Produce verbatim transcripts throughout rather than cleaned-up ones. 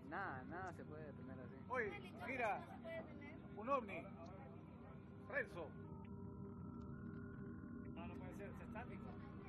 Nada, nada se puede detener así. Oye, mira, un ovni. Renzo. No, no puede ser, es estático.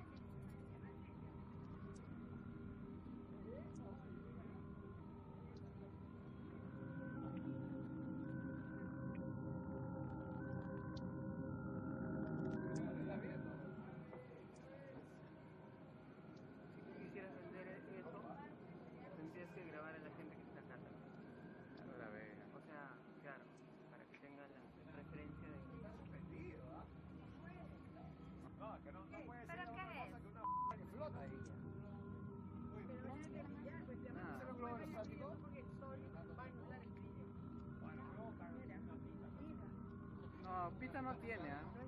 Si tú quisieras vender eso, tendrías que grabar a la gente que está acá también. La vega. O sea, claro, para que tenga la referencia de que Está suspendido, ¿ah? No, que no, no puede ser ¿Pero otra qué cosa es? que una que flota ahí. Uy, nada. ¿ese es un globo aerostático? Porque el sol va a anular el brillo. Bueno, luego una pita. No, pita no tiene, ¿ah?